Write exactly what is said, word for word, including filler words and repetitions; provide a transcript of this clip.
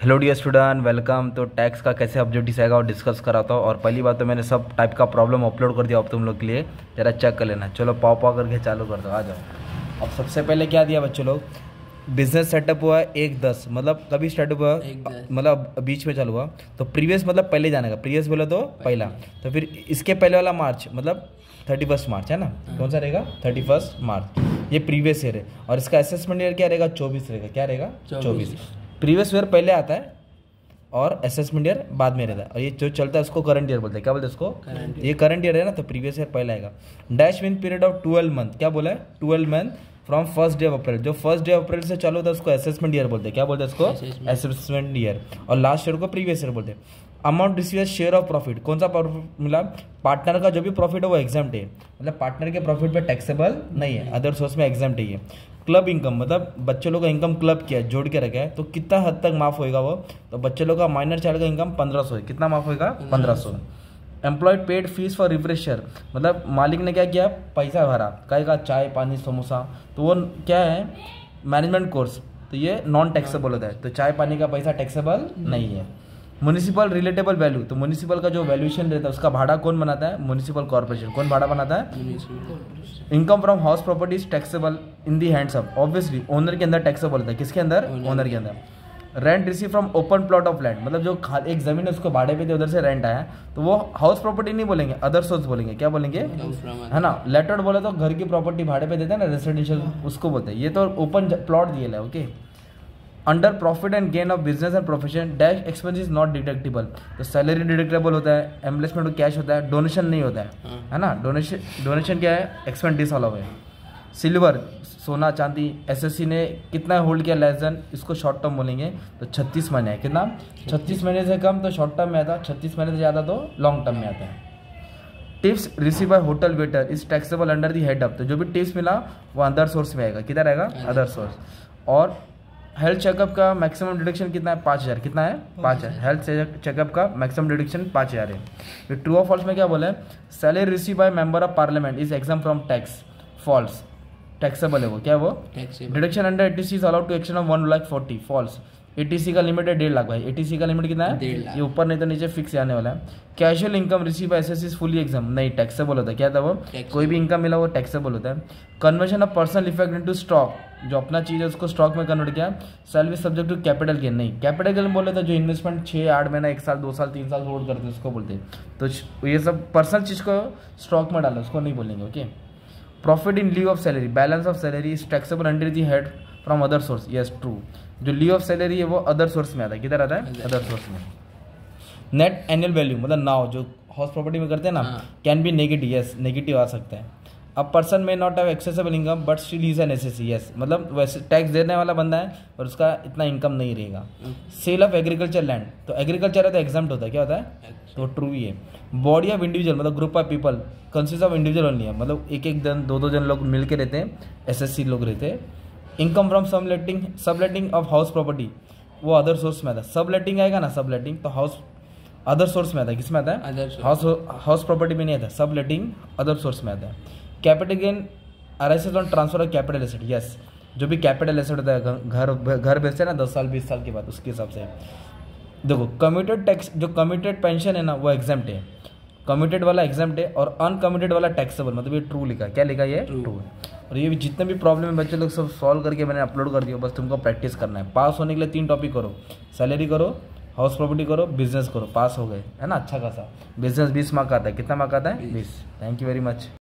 Hello dear student, welcome. तो tax का कैसे ऑब्जेक्टिव आएगा और डिस्कस कराता हूँ। और पहली बात तो मैंने सब टाइप का प्रॉब्लम अपलोड कर दिया अब तुम लोग के लिए, जरा चेक कर लेना। चलो पाव पाव करके चालू कर दो, आ जाओ। अब सबसे पहले क्या दिया बच्चों लोग, बिजनेस सेटअप हुआ है एक दस, मतलब कभी स्टार्ट हुआ, मतलब बीच में चालू हुआ। तो प्रीवियस मतलब पहले जाने का, प्रीवियस बोले तो पहला, तो फिर इसके पहले वाला मार्च मतलब थर्टी फर्स्ट मार्च है ना, कौन सा रहेगा थर्टी फर्स्ट मार्च, ये प्रीवियस ईयर है। और इसका असेसमेंट ईयर क्या रहेगा, चौबीस रहेगा। क्या रहेगा, चौबीस। प्रीवियस ईयर पहले आता है और असेसमेंट ईयर बाद में रहता है। और ये जो चलता है उसको करंट ईयर बोलते हैं। क्या बोलते हैं उसको, ये करंट ईयर है ना, तो प्रीवियस ईयर पहले आएगा। Dash mean period of twelve month, क्या बोला है, twelve month from first day of April. जो फर्स्ट डे ऑफ अप्रैल से चालू होता है उसको असेसमेंट ईयर बोलते हैं। क्या बोलते हैं उसको, असेसमेंट ईयर। और लास्ट ईयर को प्रीवियस ईयर बोलते हैं। Amount receive share of profit, कौन सा प्रॉफिट मिला, पार्टनर का जो भी प्रॉफिट है वो एग्जाम्प्ट है, मतलब पार्टनर के प्रॉफिट पे टैक्सेबल नहीं है, अदर सोर्स में एग्जाम्प्ट है। क्लब इनकम मतलब बच्चे लोग का इनकम क्लब किया जोड़ के रखा है, तो कितना हद तक माफ होएगा वो, तो बच्चे लोग का माइनर चाइल्ड का इनकम पंद्रह सौ है, कितना माफ होएगा, पंद्रह सौ। Employed paid fees for refresher, मतलब मालिक ने क्या किया, पैसा भरा कहेगा चाय पानी समोसा, तो वो क्या है मैनेजमेंट कोर्स, तो ये नॉन टैक्सेबल होता है, तो चाय पानी का पैसा टैक्सेबल नहीं है। म्युनिसिपल रिलेटेबल वैल्यू, तो म्युनिसिपल का जो वैल्यूएशन रहता है उसका भाड़ा कौन बनाता है, म्युनिसिपल कॉर्पोरेशन। कौन भाड़ा बनाता है, income from house properties taxable in the hands of, obviously owner के अंदर टैक्सेबल होता है, किसके अंदर, ओनर के अंदर। Rent receive from open plot of land, मतलब जो खाली एक जमीन है उसको भाड़े पे दे, उधर से रेंट आया, तो वो हाउस प्रॉपर्टी नहीं बोलेंगे, अदर सोर्स बोलेंगे। क्या बोलेंगे, है ना। लेटर्ड बोले तो घर की प्रॉपर्टी भाड़े पे देते हैं ना, रेसिडेंशियल, उसको बोलते हैं। ये तो ओपन प्लॉट दिए है, okay. Under profit and gain of business and profession dash expense is not deductible, तो सैलरी डिडक्टेबल होता है, एम्प्लॉयमेंट कैश होता है, डोनेशन नहीं होता है, है ना। डोनेशन डोनेशन क्या है, एक्सपेंस डिसअलाउ है। सिल्वर सोना चांदी, एसएससी ने कितना होल्ड किया लेस देन, इसको शॉर्ट टर्म बोलेंगे, तो छत्तीस महीने है। कितना, छत्तीस महीने से कम तो शॉर्ट टर्म में आता है, छत्तीस महीने से ज़्यादा तो लॉन्ग टर्म में आता है। Tips receive by hotel waiter is taxable under the head of, तो जो भी टिप्स मिला वो अदर सोर्स में आएगा, किधर आएगा, अदर सोर्स। और हेल्थ चेकअप का मैक्सिमम डिडक्शन कितना है, पाँच हज़ार, कितना है, पाँच हज़ार। हेल्थ चेकअप का मैक्सिमम डिडक्शन पाँच हज़ार है। फिर ट्रू और फॉल्स में क्या बोला है, salary receive by member of parliament is exempt from tax, false, taxable है वो, क्या है वो, deduction under ATC is allowed to action of one lakh forty, false. ATC का लिमिट है डेढ़ लाख भाई, एटीसी का लिमिट कितना है, ये ऊपर नहीं तो नीचे फिक्स आने वाला है। Casual income receive by SSC is fully exempt, नहीं टैक्सेबल होता है। क्या था वो, कोई भी इनकम मिला वो टैक्सेबल होता है। Conversion of personal effect into stock, जो अपना चीज़ है उसको स्टॉक में कन्वर्ट किया, sale be subject to capital gain, नहीं कैपिटल गेन बोले तो जो इन्वेस्टमेंट छः आठ महीना एक साल दो साल तीन साल होल्ड करते हैं उसको बोलते हैं, तो ये सब पर्सनल चीज़ को स्टॉक में डालो उसको नहीं बोलेंगे, okay. Profit in leave of salary, balance of salary is taxable under the head from other source, yes true. जो लीव ऑफ सैलरी है वो अदर सोर्स में आता है, किधर आता है, अदर सोर्स में। नेट एनुअल वैल्यू मतलब नाउ जो हाउस प्रॉपर्टी में करते हैं ना, can be negative, yes negative आ सकता है। अब पर्सन में not have accessible income but still is an SSC, yes मतलब वैसे टैक्स देने वाला बंदा है और उसका इतना इनकम नहीं रहेगा। सेल ऑफ एग्रीकल्चर लैंड, तो एग्रीकल्चर है तो एग्जाम्प्ट होता है, क्या होता है, तो ट्रू ही है। बॉडी ऑफ इंडिविजुअल मतलब group of people consist of individual only है, मतलब एक एक जन दो दो जन लोग मिल के रहते हैं, एसएससी लोग रहते हैं। Income from subletting, subletting of house property वो अदर सोर्स में आता है, सबलेटिंग आएगा ना, सबलेटिंग तो हाउस अदर सोर्स में आता है, किसमें आता है, हाउस हाउस प्रॉपर्टी में नहीं आता, सबलेटिंग अदर सोर्स में आता है। Capital gain arises on transfer of capital asset, yes जो भी कैपिटल एसेट होता है, घर घर बेचते हैं ना दस साल बीस साल के बाद, उसके हिसाब से देखो। कम्यूटेड टैक्स, जो कम्यूटेड पेंशन है ना वो एग्जाम्प्ट है, कम्यूटेड वाला एग्जाम्प्ट है, और अनकम्यूटेड वाला टैक्सेबल, मतलब ये ट्रू लिखा है, क्या लिखा है, ये ट्रू है। और ये जितने भी प्रॉब्लम है बच्चे लोग सब सॉल्व करके मैंने अपलोड कर दिया, बस तुमको प्रैक्टिस करना है। पास होने के लिए तीन टॉपिक करो, सैलरी करो, हाउस प्रॉपर्टी करो, बिजनेस करो, पास हो गए, है ना, अच्छा खासा। बिजनेस बीस मार्क आता है, कितना मार्क आता है, बीस। Thank you very much.